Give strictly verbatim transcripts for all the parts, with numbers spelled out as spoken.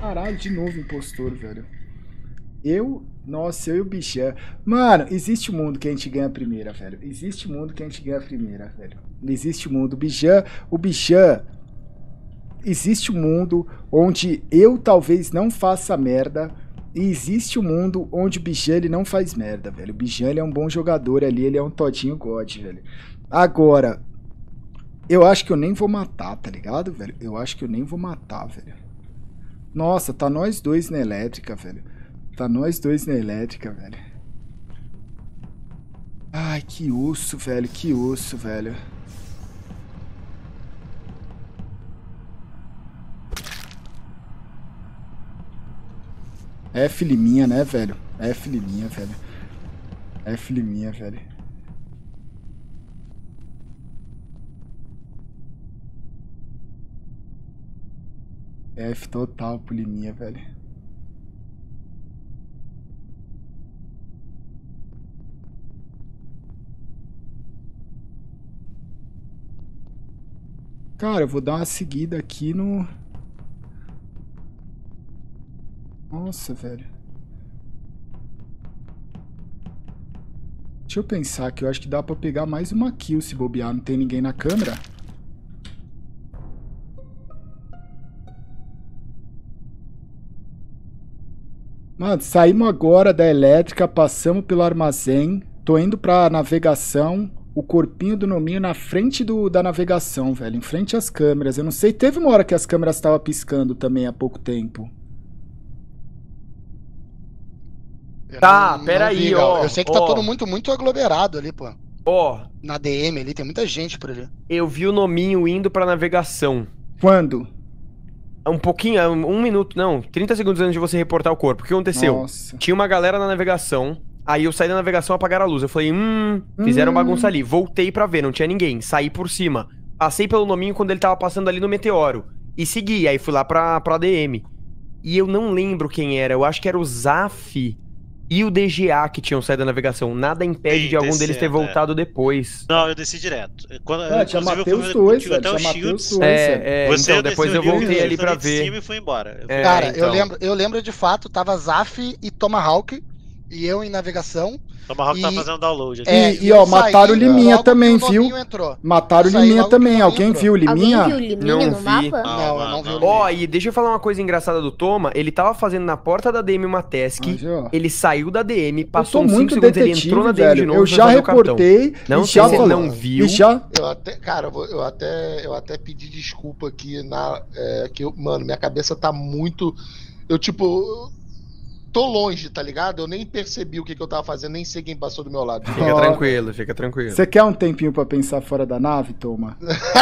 Caralho, de novo impostor, velho. Eu, nossa, eu e o Bijan. Mano, existe um mundo que a gente ganha a primeira, velho. Existe um mundo que a gente ganha a primeira, velho. Existe um mundo. O Bijan, o Bijan... Existe um mundo onde eu talvez não faça merda. E existe um mundo onde o Bijan ele não faz merda, velho. O Bijan ele é um bom jogador ali, ele é um todinho God, velho. Agora, eu acho que eu nem vou matar, tá ligado, velho? Eu acho que eu nem vou matar, velho. Nossa, tá nós dois na elétrica, velho. Tá nós dois na elétrica, velho. Ai, que osso, velho. Que osso, velho. F liminha, né, velho? F liminha, velho. F liminha, velho. F total pro liminha, velho. Cara, eu vou dar uma seguida aqui no... Nossa, velho. Deixa eu pensar que eu acho que dá pra pegar mais uma kill se bobear. Não tem ninguém na câmera? Mano, saímos agora da elétrica, passamos pelo armazém. Tô indo pra navegação. O corpinho do Nominho na frente do, da navegação, velho. Em frente às câmeras. Eu não sei, teve uma hora que as câmeras estavam piscando também há pouco tempo. Tá, peraí, ó. Eu sei que tá ó, todo muito, muito aglomerado ali, pô. Ó, Na D M ali, tem muita gente por ali. eu vi o Nominho indo pra navegação. Quando? Um pouquinho, um minuto, não, trinta segundos antes de você reportar o corpo. O que aconteceu? Nossa. Tinha uma galera na navegação, aí eu saí da navegação, apagaram a luz. Eu falei, hum, fizeram Hum. bagunça ali. Voltei pra ver, não tinha ninguém. Saí por cima. Passei pelo Nominho quando ele tava passando ali no Meteoro. E segui, aí fui lá pra, pra D M. E eu não lembro quem era, eu acho que era o Zaf e o D G A que tinham saído da navegação. Nada impede Sim, de algum deles ter descendo, voltado depois. Não, eu desci direto. Quando, Ah, já inclusive, matei eu os fui dois, contigo velho. até Já o matei os Shields. dois, velho. É, é, Você então, desceu depois eu ali, voltei ali ali pra de ver. cima e fui embora. Eu fui- É, Cara, então. eu, lembro, eu lembro de fato, tava Zaf e Tomahawk, e eu em navegação. Tomahawk E- tá fazendo download aqui. É, E, e, eu ó, mataram o saí Liminha logo que também, o viu? Nominho entrou. Mataram o Eu saí Liminha logo que o também. Nominho Alguém entrou. viu o Liminha? Alguém viu o Liminha Não no vi. mapa? Não, Não, eu mano, não vi o não. Liminha. Ó, e deixa eu falar uma coisa engraçada do Toma. Ele tava fazendo na porta da D M uma task. Mas, ó, Ele saiu da D M, eu passou tô uns cinco muito segundos, ele detetive, entrou na D M de velho. novo. Eu foi já fazer o cartão. reportei Não e sei já se ele falou. não viu. E já... Eu até, cara, eu vou- eu até, eu até pedi desculpa aqui na, é, que eu, mano, minha cabeça tá muito, eu tipo, eu tô longe, tá ligado? Eu nem percebi o que, que eu tava fazendo, nem sei quem passou do meu lado. Fica Ó, tranquilo, fica tranquilo. Você quer um tempinho pra pensar fora da nave, Toma?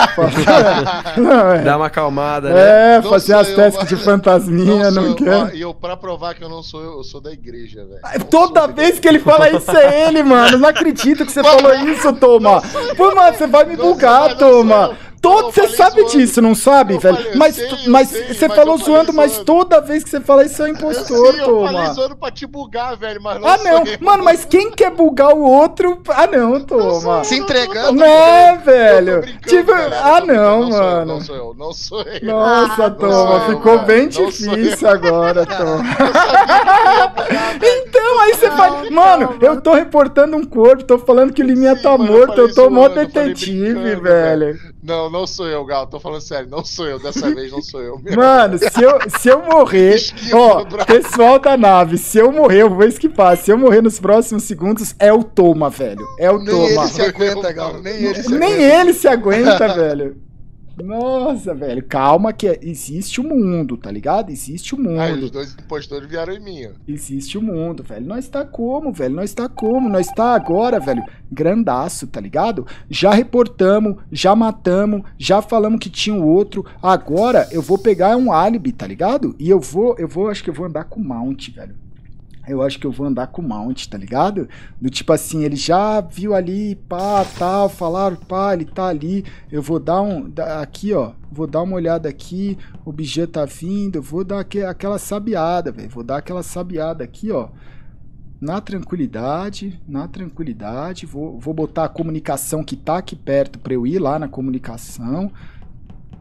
Não, é. Dá uma acalmada, né? É, Não fazer sou as eu, testes mano. de fantasminha, Não não, sou eu, ó, quer? e eu, pra provar que eu não sou eu, eu sou da igreja, velho. Não Toda sou da vez que ele fala isso é ele, mano. Não acredito que você falou isso, Toma. Pô, mano, você vai me Não bugar, sou, não sou Toma. eu. Todo, Eu você falei sabe zoando. disso, não sabe, Eu velho? falei, eu mas sei, tu- eu mas sei, você mas falou eu falei zoando, mas zoando. toda vez que você fala isso é um Eu impostor, sei, eu falei Toma. zoando pra te bugar, velho, mas não Ah, sou não. eu. Mano, mas quem quer bugar o outro? Ah, não, Toma. Se entregando. Não é, pô. velho. Eu tô brincando, Tipo, galera, eu ah, tô brincando, não, sou eu, mano. Não sou eu, não sou eu. Nossa, Ah, Toma, não, ficou mano, bem não sou difícil eu. agora, Toma. Eu sabia que eu ia bugar, velho. Então, aí você faz. Mano, Toma. eu tô reportando um corpo, tô falando que o Liminha Sim, tá mas eu morto, falei eu tô mó zoando, eu falei detetive, brincando, velho. Não, não sou eu, Gal. Tô falando sério, não sou eu. Dessa vez não sou eu. Meu. Mano, se eu, se eu morrer, Esquiva ó, do braço. pessoal da nave, se eu morrer, eu vou esquipar. Se eu morrer nos próximos segundos, é o Toma, velho. É o Nem Toma. ele se aguenta, Gal. Nem ele se Nem aguenta. ele se aguenta, velho. Nossa, velho, calma que é- existe o mundo, tá ligado? Existe o Aí mundo. os dois impostores vieram em mim, ó. Existe o mundo, velho. Nós tá como, velho? Nós tá como? Nós tá agora, velho, grandaço, tá ligado? Já reportamos, já matamos, já falamos que tinha o outro. Agora eu vou pegar um álibi, tá ligado? E eu vou, eu vou, acho que eu vou andar com mount, velho. Eu acho que eu vou andar com mount, tá ligado? Do tipo assim, ele já viu ali, pá, tal, falaram, pá, ele tá ali. Eu vou dar um, da- aqui, ó, vou dar uma olhada aqui, o Bijan tá vindo, eu vou dar aque- aquela sabiada, velho. Vou dar aquela sabiada aqui, ó. Na tranquilidade, na tranquilidade. Vou, vou botar a comunicação que tá aqui perto pra eu ir lá na comunicação.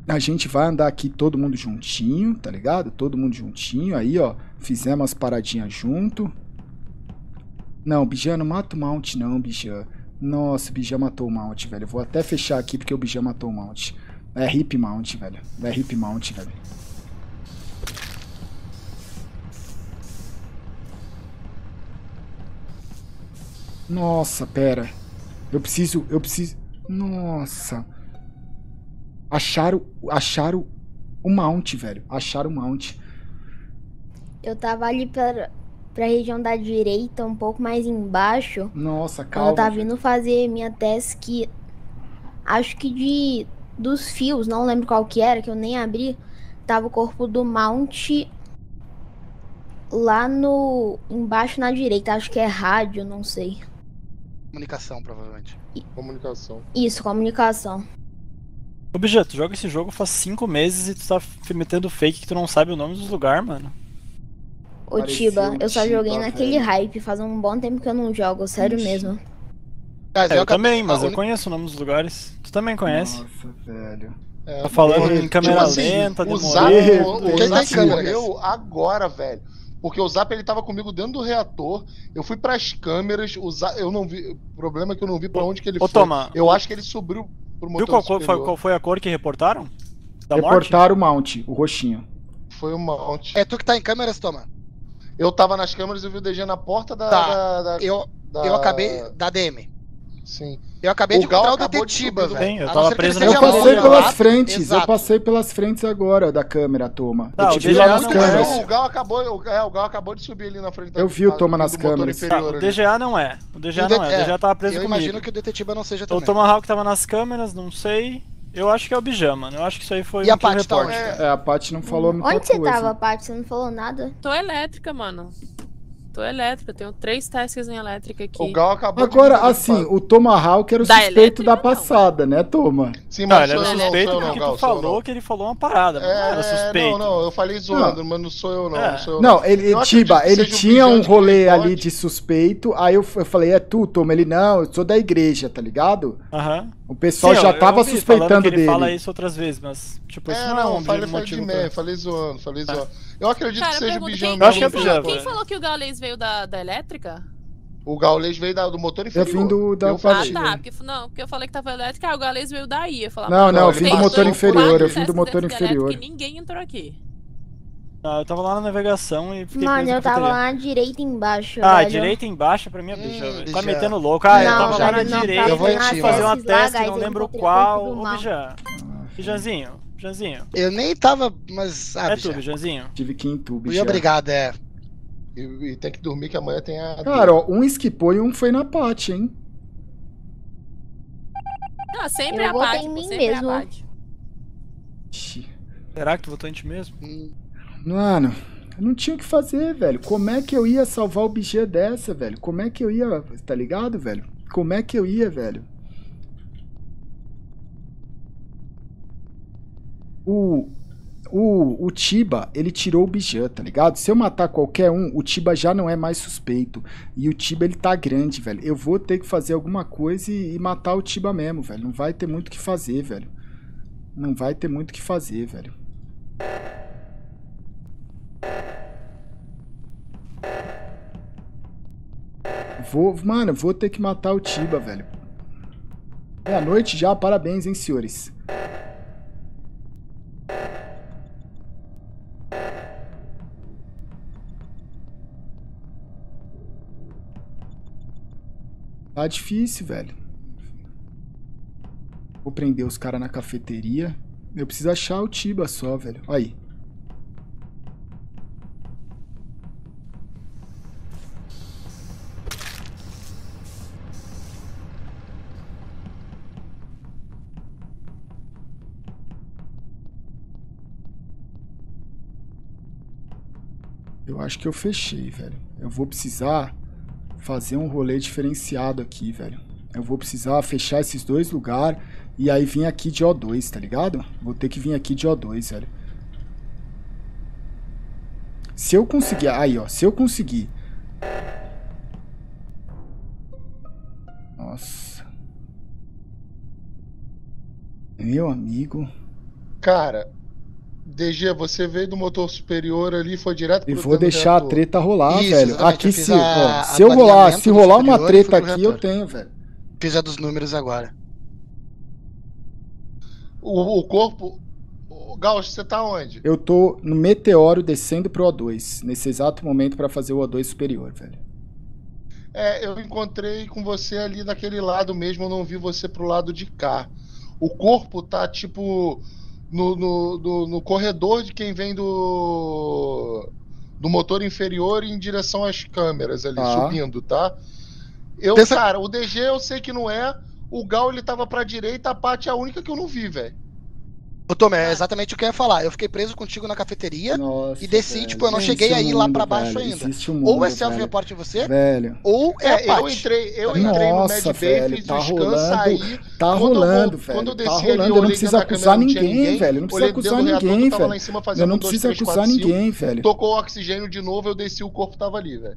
A gente vai andar aqui todo mundo juntinho, tá ligado? Todo mundo juntinho. Aí, ó, fizemos as paradinhas junto. Não, Bijan, não mata o Mount não, Bijan. Nossa, o Bijan matou o Mount, velho. Eu vou até fechar aqui porque o Bijan matou o Mount. É hip Mount, velho. É hip Mount, velho. Nossa, pera. Eu preciso, eu preciso... Nossa. Acharam, acharam o Mount, velho. Acharam o Mount. Eu tava ali pra, pra região da direita, um pouco mais embaixo. Nossa, Quando calma. eu tava velho. vindo fazer minha task, acho que de dos fios, não lembro qual que era, que eu nem abri. Tava o corpo do Mount lá no embaixo na direita, acho que é rádio, não sei. Comunicação, provavelmente. Comunicação. Isso, comunicação. Ô, Bijan, tu joga esse jogo faz cinco meses e tu tá metendo fake que tu não sabe o nome dos lugares, mano. Ô Pareceu Tiba, um eu só Tiba, joguei naquele velho. hype, faz um bom tempo que eu não jogo, sério Ixi. mesmo. Mas É, eu acabei- também, mas a eu uni- conheço o nome dos lugares. Tu também conhece. Nossa, velho. É, Tá falando porque, em câmera tipo assim, lenta, o demorando. Zap, De o, o repente- Zap Quem tá em morreu agora, velho. Porque o Zap, ele tava comigo dentro do reator. Eu fui pras câmeras, o Zap, eu não vi. O problema é que eu não vi pra onde que ele Ô, foi. Toma, Eu acho que ele subiu pro motor viu qual, cor- foi, superior. qual foi a cor que reportaram? Da morte? Reportaram o Mount, o roxinho. Foi o Mount. É tu que tá em câmeras, Toma. Eu tava nas câmeras e vi o D G na porta da. Tá. da- da- Eu, da- eu acabei. Da D M. Sim. Eu acabei O de Gal encontrar o acabou de Detetiba, subir do- velho. Sim, eu A tava não ser que preso ele na Eu seja câmera. passei louco, pelas exato, frentes, eu exato. passei pelas frentes agora da câmera, Toma. Tá, eu o te vi D G lá A nas não câmeras. é. Não, o Gal acabou, o, é, o Gal acabou de subir ali na frente da Eu vi o da- Toma do nas motor câmeras. Tá, inferior o ali. D G A não é. O D G A E o não é. O det- D G A tava preso Eu comigo. imagino que o Detetiba não seja O também. Tomahawk tava nas câmeras, não sei. Eu acho que é o Bijan, mano. Eu acho que isso aí foi E a um kill Paty tá report. onde? É, a Paty não falou muita Onde você coisa. tava, Paty? Você não falou nada? Tô elétrica, mano. Tô elétrica, tenho três tasks em elétrica aqui. O Gal acabou de Agora, vir assim, do- o Tomahawk era o Da suspeito elétrica, da não. passada, né, Toma? Sim, Não, mas ele era sou eu não, suspeito sou eu porque não, Gal, tu sou eu falou não. que ele falou uma parada, mas não era É, suspeito. não, não, eu falei zoando, mas não sou eu não, É. não sou eu Não, ele, Eu acredito Tiba, que ele seja o tinha um vigilante rolê que ali pode. de suspeito, aí eu, f- eu falei, é tu, Toma? Ele, não, eu sou da igreja, tá ligado? Aham. O pessoal Sim, já eu- eu tava ouvi falando suspeitando que ele dele. fala isso outras vezes, mas, tipo, isso É, não é não, um falei, falei de motivo mé, pra... falei zoando, falei zoando. Eu acredito Cara, que eu seja o pergunto, Bijan quem, Eu acho que é quem o Bijan, falou, quem velho. falou que o Gaules veio da, da elétrica? O Gaules veio da- do motor Eu inferior. vim do- da eu Ah, falei. Sim. tá. Porque, não, porque eu falei que tava elétrica, ah, o Gaules veio daí. Eu falava, Não, mano, não, eu ele vim do passou motor por inferior, eu quatro vim do testes motor dentro da elétrica inferior. E ninguém entrou aqui. Não, eu tava lá na navegação e fiquei Mano, preso na eu tava cafeteria. lá na direita embaixo, Ah, velho. direita embaixo pra mim é bicha, Hum, velho. bicha. Tá metendo louco. Ah, eu Não, tava lá na velho, não, direita, eu vou em fui cima. fazer uma Testes lá, teste, guys, não eu lembro encontrei o qual. corpo do Ô, mal. Bijan. Bijanzinho, Bijanzinho. Eu nem tava, mas. Ah, É bicha. tu, Bijanzinho. Tive que ir em tu, Muito bicho. obrigado, é. E, e tem que dormir que amanhã tem a. Cara, ó, um esquipou e um foi na Paty, hein? Não, sempre Eu a votei parte, em mim sempre mesmo. a parte. Ixi. Será que tu votou em ti mesmo? Hum, Mano, eu não tinha o que fazer, velho. Como é que eu ia salvar o bicho dessa, velho? Como é que eu ia, tá ligado, velho? Como é que eu ia, velho? O, o, o Tiba, ele tirou o Bijan, tá ligado? Se eu matar qualquer um, o Tiba já não é mais suspeito. E o Tiba, ele tá grande, velho. Eu vou ter que fazer alguma coisa e, e matar o Tiba mesmo, velho. Não vai ter muito o que fazer, velho. Não vai ter muito o que fazer, velho. Vou, mano, vou ter que matar o Tiba, velho. Meia-noite já, parabéns, hein, senhores. Tá difícil, velho. Vou prender os caras na cafeteria. Eu preciso achar o Tiba só, velho. Aí. Eu acho que eu fechei, velho. Eu vou precisar fazer um rolê diferenciado aqui, velho. Eu vou precisar fechar esses dois lugares e aí vir aqui de O dois, tá ligado? Vou ter que vir aqui de O dois, velho. Se eu conseguir... Aí, ó. Se eu conseguir... Nossa. Meu amigo... Cara, D G, você veio do motor superior ali, foi direto E pro vou dentro do deixar a reator. treta rolar, Isso, velho. exatamente, Aqui eu fiz se, a- ó, a se eu rolar, alinhamento se do rolar uma superior e treta fui pro aqui, eu reator. tenho, velho. Fiz a dos números agora. O, o corpo... O Gauss, você tá onde? Eu tô no meteoro descendo pro O dois, nesse exato momento pra fazer o O dois superior, velho. É, eu encontrei com você ali daquele lado mesmo, eu não vi você pro lado de cá. O corpo tá, tipo, no, no, no, no corredor de quem vem do, do motor inferior em direção às câmeras ali, Tá. subindo, tá? Eu, Pensa- cara, o D G eu sei que não é, o Gal ele tava pra direita, a Paty é a única que eu não vi, velho. Ô, Tom, é exatamente o que eu ia falar. Eu fiquei preso contigo na cafeteria Nossa, e desci, velho. tipo, eu não Existe cheguei um aí lá mundo, pra baixo velho. ainda. Existe um mundo, Ou é self velho. report em você, Velho. ou é, É, a eu Paty. entrei, eu Tá entrei ligado? no Nossa, Medbay, velho, fiz tá o scan, rolando, saí. Tá Quando eu rolando, vou- velho. quando eu Tá desci ali, rolando. Eu não olhei preciso dentro da acusar câmera, não tinha ninguém, ninguém. velho. Eu não preciso Olhei acusar dentro do reator, ninguém, tava lá velho. em cima Eu fazendo não um, dois, preciso três, acusar quatro, cinco. ninguém, velho. Tocou o oxigênio de novo, eu desci, o corpo tava ali, velho.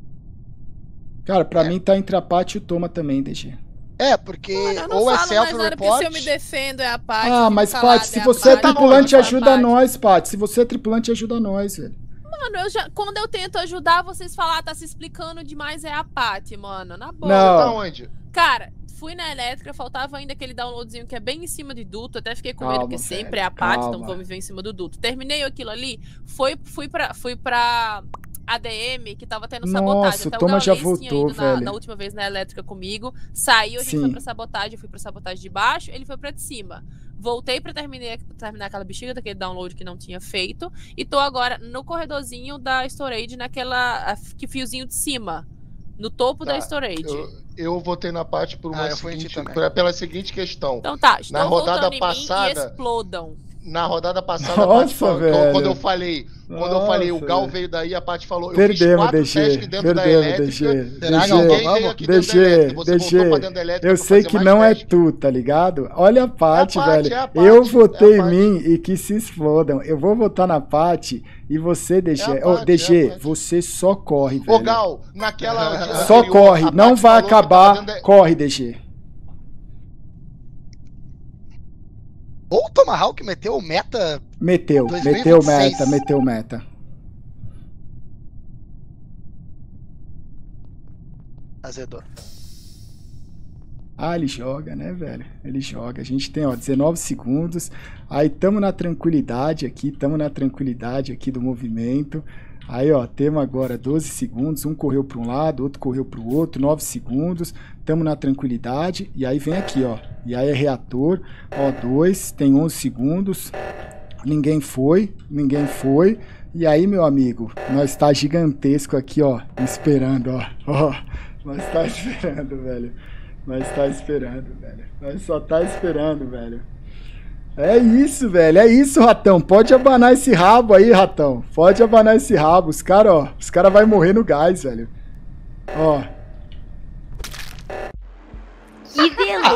Cara, pra É. mim tá entre a Paty e o Toma também, D G. É, porque Mano, eu não ou é falo mais nada, porque se self-report... eu me defendo é a Paty. Ah, fico mas calada, Paty, se é a você é Paty, tripulante, é a ajuda Paty. nós, Paty. Se você é tripulante, ajuda nós, velho. Mano, eu já, quando eu tento ajudar, vocês falam, ah, tá se explicando demais, é a Paty, mano. Na boa. Não. Você tá onde? Cara, fui na elétrica, faltava ainda aquele downloadzinho que é bem em cima de duto. Até fiquei com medo, Calma, porque velho, sempre é a Paty, então calma. vou me ver em cima do duto. Terminei aquilo ali, foi, fui, pra, fui pra A D M, que tava tendo sabotagem. Nossa, Até o Thomas já Gaules tinha voltou, ido na, velho. na última vez na elétrica comigo. Saiu, a gente Sim. foi pra sabotagem, eu fui pra sabotagem de baixo, ele foi pra de cima. Voltei pra terminar, terminar aquela bexiga daquele download que não tinha feito. E tô agora no corredorzinho da storage, naquela a- que fiozinho de cima. No topo Tá, da storage. Eu, eu votei na Paty por uma Ah, eu fui em ti seguinte, também. pra- pela seguinte questão. Então tá, estou Na rodada voltando em mim passada- e explodam. Na rodada passada, Nossa, a Paty falou, velho. quando eu falei, quando eu falei, o Nossa, Gal velho. veio daí, a Paty falou, eu Perdemos, fiz quatro D G. testes dentro da Perdemos, elétrica. D G. Será, D G. Galvão? Ninguém veio Vamos. aqui dentro da D G, elétrica. Você voltou pra D dentro da G, elétrica eu pra sei fazer que mais não é teste. tu, tá ligado? Olha a Paty, É a Paty, velho. é a Paty, Eu é votei a em Paty. mim e que se explodam. Eu vou votar na Paty e você, D G. É a Ô, Paty, D G, é a Paty. você só corre, Ô, velho. Gal, naquela... Só anterior, corre, a não Paty vai falou que tava acabar. dentro da- Corre, D G. Ou o Tomahawk meteu o meta... Meteu, dois mil e meteu vinte e seis. meta, meteu meta. Azedou. Ah, ele joga, né, velho? Ele joga. A gente tem, ó, dezenove segundos. Aí tamo na tranquilidade aqui, tamo na tranquilidade aqui do movimento. Aí, ó, temos agora doze segundos. Um correu para um lado, outro correu para o outro. nove segundos. Tamo na tranquilidade. E aí vem aqui, ó. E aí é reator. Ó, dois. Tem onze segundos. Ninguém foi. Ninguém foi. E aí, meu amigo, nós tá gigantesco aqui, ó. Esperando, ó. Ó. Nós tá esperando, velho. Nós tá esperando, velho. Nós só tá esperando, velho. É isso, velho. É isso, ratão. Pode abanar esse rabo aí, ratão. Pode abanar esse rabo. Os caras, ó. Os caras vão morrer no gás, velho. Ó. Que beleza,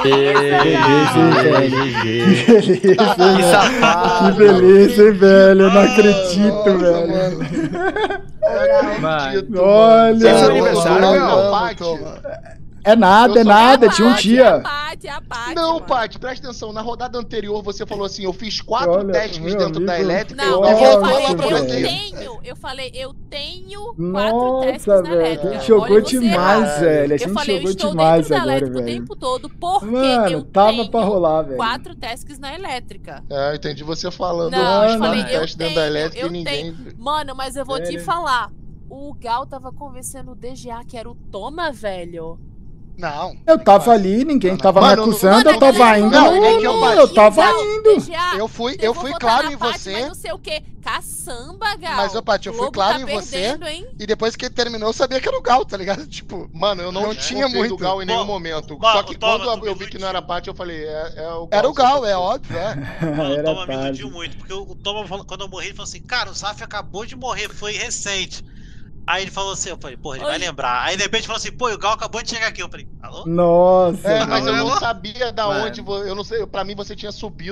Que beleza, hein, velho. Que beleza, hein, velho. Eu não acredito, Nossa, velho. mano. Eu Mano. acredito, Olha. Seu mano. aniversário, Não, Gal? não, Paty. É nada, Eu é sou nada. a Tinha um Paty, dia. A Paty, a Paty, Não, mano. Paty, presta atenção. Na rodada anterior você falou assim: eu fiz quatro Olha, testes meu dentro da amigo. elétrica. Não, Nossa, eu vou falei, falar pra eu você. tenho, eu falei, eu tenho quatro Nossa, testes na velho. elétrica. A gente jogou Olha você demais, errado. velho. A Eu gente falei, eu jogou estou demais dentro da agora, elétrica o velho. tempo todo, porque Mano, eu tava tenho pra rolar, velho. quatro tasks na elétrica. É, eu entendi você falando. Não, eu fiz eu quatro falei, eu testes dentro da tenho, elétrica eu e ninguém. Mano, mas eu vou te Sério? falar. O Gal tava convencendo o D G A que era o Toma, velho. Não. Eu tava ali, ninguém Não, não. tava me Mano, acusando, Mano, eu tava mas indo. não, é que eu eu, bati. eu tava Gal, indo. D G A, Eu fui, eu eu vou fui votar claro na em Paty, você. Mas não sei o quê. Caçamba, Gal. Mas, ô, Paty, eu fui Globo claro tá em você. perdendo, hein? E depois que ele terminou, eu sabia que era o Gal, tá ligado? Tipo, Mano, eu não, Não tinha tinha muito do muito. Gal em nenhum Bom, momento. bom, Só que Toma, quando tu eu me vi que não era Paty, eu falei, é, é o Gal. era o Gal, você é tá- óbvio, é. Mano, o Era Toma me tarde. iludiu muito, porque o Toma, falou- quando eu morri, ele falou assim, cara, o Zaf acabou de morrer, foi recente. Aí ele falou assim, eu falei, porra, ele vai Oi. lembrar. Aí de repente falou assim, pô, o Gal acabou de chegar aqui. Eu falei, alô? Nossa, É, mas eu velho. não sabia da Mano. onde. vo- Eu não sei. Pra mim você tinha subido.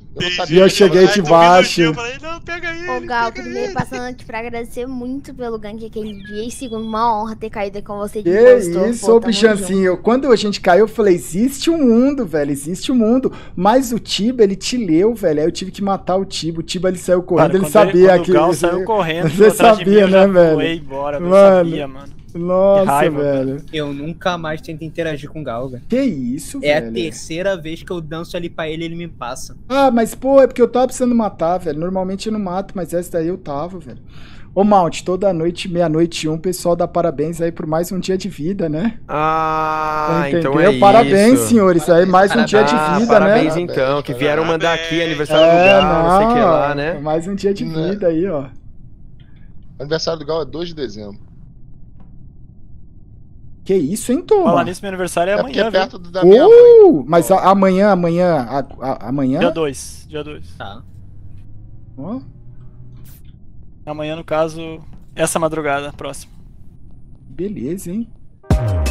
Eu não Entendi. sabia E eu que cheguei tava- de Aí tu viu no baixo. dia, eu falei, não, pega ele, Ô, Gal, pega primeiro ele. passando aqui pra agradecer muito pelo gank aquele dia. E segundo, uma honra ter caído com você de Que impostor. isso, Pô, ô tamo Bichancinho. Quando a gente caiu, eu falei, existe um mundo, velho, existe um mundo. Mas o Tiba, ele te leu, velho. Aí eu tive que matar o Tiba. O Tiba, ele saiu correndo, Mano, ele quando sabia quando que... o Gal saiu correndo, Você atrás de mim, sabia, eu já né, velho? voei embora, Mano. eu sabia, mano. Nossa, Que raiva, velho. Eu nunca mais tento interagir com o Gal, velho. Que isso, É a velho. terceira vez que eu danço ali pra ele e ele me passa. Ah, mas, pô, é porque eu tava precisando matar, velho. Normalmente eu não mato, mas essa daí eu tava, velho. Ô, Mount, toda noite, meia-noite e um, o pessoal dá parabéns aí por mais um dia de vida, né? Ah, Entendeu? então é Parabéns, isso. senhores. Aí mais um dia de Ah, vida, parabéns né? então, que vieram Parabéns. mandar aqui aniversário do É, Gal, não sei o que lá, né? Mais um dia de Né? vida aí, ó. O aniversário do Gal é dois de dezembro. Que isso, hein, Falar Toma? nisso, meu aniversário é É porque é amanhã, viu? perto do da minha mãe. Uh, mas a- amanhã, amanhã, a- a- amanhã? Dia dois, dia dois. Tá. Ó, Amanhã, no caso, essa madrugada, próxima. beleza, hein?